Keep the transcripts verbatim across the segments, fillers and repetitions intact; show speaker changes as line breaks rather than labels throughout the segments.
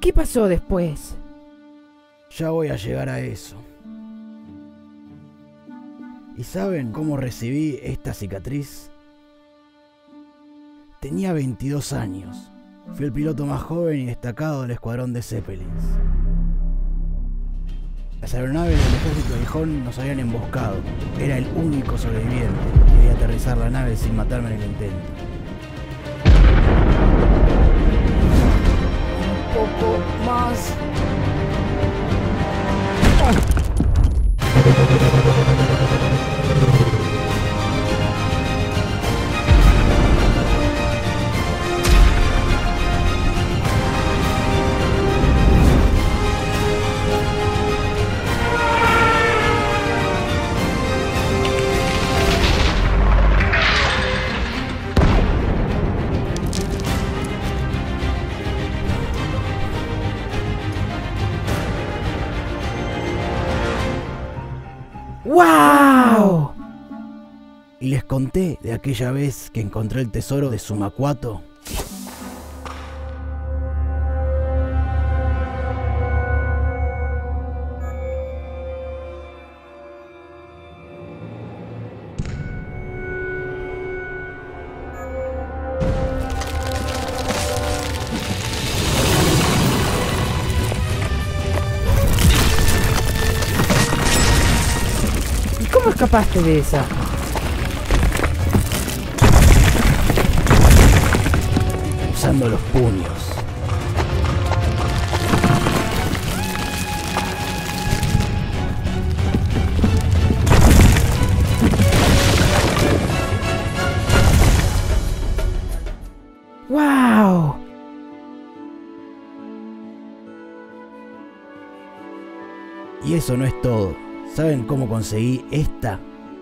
qué pasó después?
Ya voy a llegar a eso. ¿Y saben cómo recibí esta cicatriz? Tenía veintidós años. Fui el piloto más joven y destacado del escuadrón de Zeppelins. Las aeronaves del ejército aguijón nos habían emboscado. Era el único sobreviviente. Quería aterrizar la nave sin matarme en el intento. Un poco más.
¡Wow!
Y les conté de aquella vez que encontré el tesoro de Sumacuato.
¿Cómo escapaste de esa?
Usando los puños.
¡Wow!
Y eso no es todo. ¿Saben cómo conseguí esta?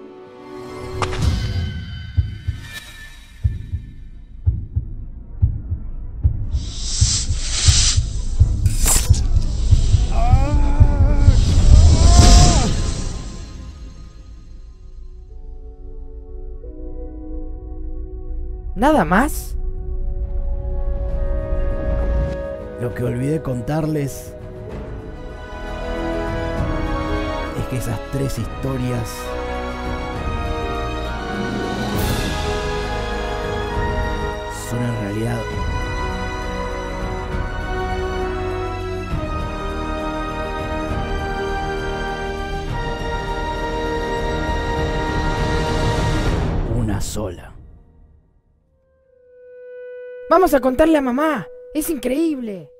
¿Nada más?
Lo que olvidé contarles es que esas tres historias son en realidad una sola.
Vamos a contarle a mamá. Es increíble.